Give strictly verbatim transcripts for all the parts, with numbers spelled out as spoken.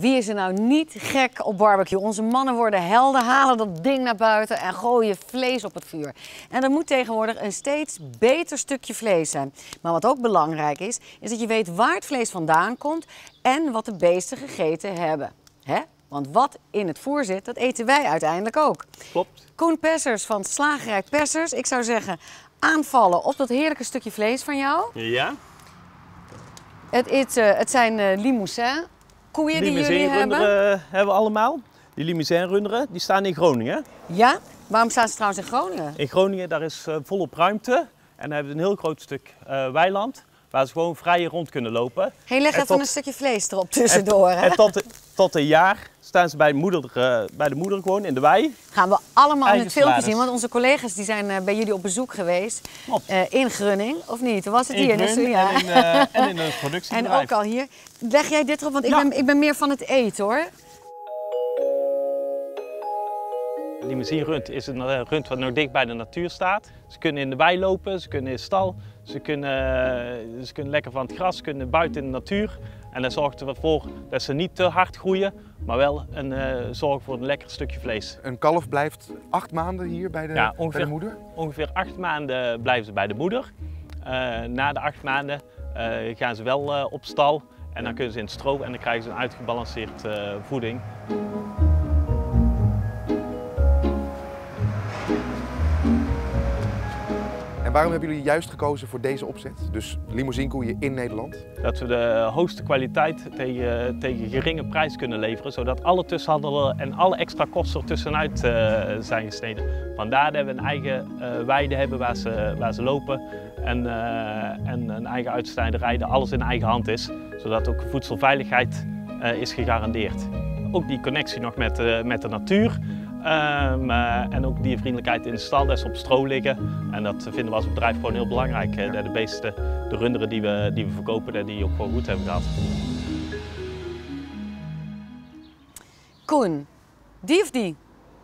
wie is er nou niet gek op barbecue? Onze mannen worden helden, halen dat ding naar buiten en gooien vlees op het vuur. En er moet tegenwoordig een steeds beter stukje vlees zijn. Maar wat ook belangrijk is, is dat je weet waar het vlees vandaan komt en wat de beesten gegeten hebben. Hè? Want wat in het voer zit, dat eten wij uiteindelijk ook. Klopt. Koen Pessers van Slagerij Pessers. Ik zou zeggen, aanvallen op dat heerlijke stukje vlees van jou. Ja. Het, is, uh, het zijn uh, Limousin koeien die jullie hebben. Uh, hebben we allemaal. Die Limousin runderen, die staan in Groningen. Ja? Waarom staan ze trouwens in Groningen? In Groningen, daar is uh, volop ruimte. En dan hebben we een heel groot stuk uh, weiland. Waar ze gewoon vrij rond kunnen lopen. Hey, leg en even tot, een stukje vlees erop tussendoor. En, hè? en tot, tot een jaar staan ze bij de, moeder, uh, bij de moeder gewoon in de wei. Gaan we allemaal in het filmpje salades. zien, want onze collega's die zijn uh, bij jullie op bezoek geweest. Uh, in Grunning, of niet? Was het in hier? Grunning, ja. en, in, uh, en in een productiebedrijf. En ook al hier. Leg jij dit erop, want ik, ja. ben, ik ben meer van het eten hoor. Limousin rund is een uh, rund wat nog dicht bij de natuur staat. Ze kunnen in de wei lopen, ze kunnen in de stal, ze kunnen, uh, ze kunnen lekker van het gras, ze kunnen buiten in de natuur. En dan zorgt ervoor dat ze niet te hard groeien, maar wel een, uh, zorgen voor een lekker stukje vlees. Een kalf blijft acht maanden hier bij de, ja, ongeveer, bij de moeder? Ongeveer acht maanden blijven ze bij de moeder. Uh, na de acht maanden uh, gaan ze wel uh, op stal en dan kunnen ze in het stro en dan krijgen ze een uitgebalanceerd uh, voeding. Waarom hebben jullie juist gekozen voor deze opzet? Dus limousinkoeien in Nederland? Dat we de hoogste kwaliteit tegen, tegen geringe prijs kunnen leveren, zodat alle tussenhandelen en alle extra kosten er tussenuit uh, zijn gesneden. Vandaar dat we een eigen uh, weide hebben waar ze, waar ze lopen en, uh, en een eigen uitsnijderij, dat alles in eigen hand is, zodat ook voedselveiligheid uh, is gegarandeerd. Ook die connectie nog met, uh, met de natuur. Um, uh, en ook diervriendelijkheid in de stal, dat ze op stro liggen. En dat vinden we als bedrijf gewoon heel belangrijk. Hè? Dat de beesten, de runderen die we, die we verkopen, dat die ook gewoon goed hebben gehad. Koen, die of die?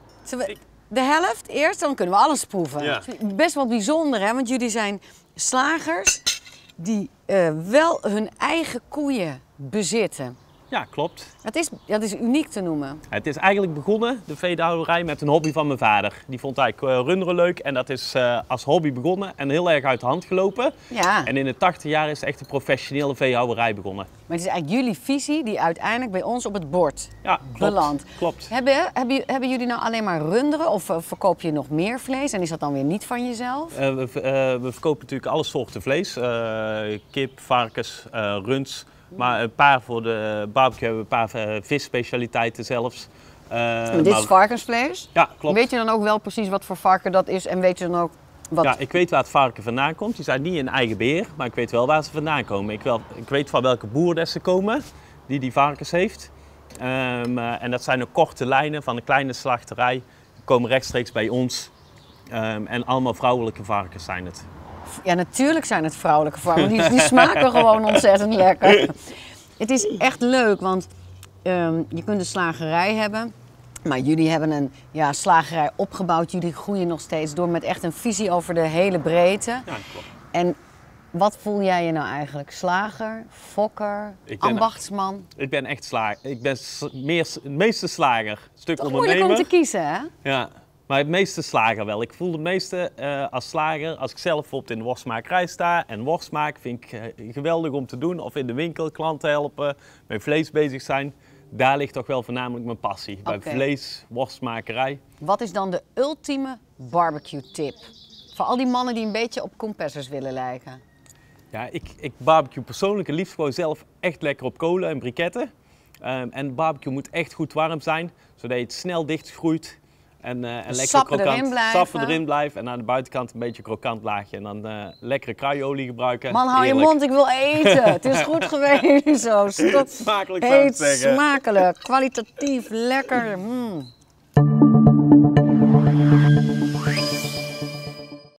We de helft eerst, dan kunnen we alles proeven. Ja. Best wel bijzonder, hè? Want jullie zijn slagers die uh, wel hun eigen koeien bezitten. Ja, klopt. Dat is, dat is uniek te noemen. Het is eigenlijk begonnen, de veehouderij, met een hobby van mijn vader. Die vond eigenlijk uh, runderen leuk en dat is uh, als hobby begonnen en heel erg uit de hand gelopen. Ja. En in de tachtig jaar is echt een professionele veehouderij begonnen. Maar het is eigenlijk jullie visie die uiteindelijk bij ons op het bord ja, klopt, belandt. Klopt. Hebben, hebben, hebben jullie nou alleen maar runderen of uh, verkoop je nog meer vlees en is dat dan weer niet van jezelf? Uh, we, uh, we verkopen natuurlijk alle soorten vlees. Uh, kip, varkens, uh, runds. Maar een paar voor de barbecue hebben we een paar visspecialiteiten zelfs. Uh, maar dit maar... is varkensvlees? Ja, klopt. Weet je dan ook wel precies wat voor varken dat is en weet je dan ook wat... Ja, ik weet waar het varken vandaan komt. Die zijn niet in eigen beheer, maar ik weet wel waar ze vandaan komen. Ik, wel, ik weet van welke boer dat ze komen, die die varkens heeft. Um, uh, en dat zijn ook korte lijnen van een kleine slachterij. Die komen rechtstreeks bij ons. Um, en allemaal vrouwelijke varkens zijn het. Ja, natuurlijk zijn het vrouwelijke varkens. Die, die smaken gewoon ontzettend lekker. Het is echt leuk, want um, je kunt een slagerij hebben. Maar jullie hebben een ja, slagerij opgebouwd. Jullie groeien nog steeds door met echt een visie over de hele breedte. Ja, klopt. En wat voel jij je nou eigenlijk? Slager, fokker, ik ben, ambachtsman? Ik ben echt slager. Ik ben meer, het meeste slager. Een stuk Toch ondernemer. moeilijk om te kiezen, hè? Ja. Maar het meeste slager wel. Ik voel het meeste uh, als slager, als ik zelf bijvoorbeeld in de worstmakerij sta en worst maak, vind ik uh, geweldig om te doen. Of in de winkel klanten helpen, met vlees bezig zijn. Daar ligt toch wel voornamelijk mijn passie. Okay. Bij vlees, worstmakerij. Wat is dan de ultieme barbecue tip? Voor al die mannen die een beetje op Koen Pessers willen lijken. Ja, ik, ik barbecue persoonlijk het liefst gewoon zelf echt lekker op kolen en briketten. Um, en de barbecue moet echt goed warm zijn, zodat je het snel dichtgroeit. En, uh, en lekker sappen krokant, erin blijven. sappen erin blijven en aan de buitenkant een beetje krokant laagje. En dan uh, lekkere kruiolie gebruiken. Man, hou Eerlijk. je mond, ik wil eten. Het is goed geweest zo. Smakelijk zou ik zeggen. Smakelijk, kwalitatief, lekker. Mm.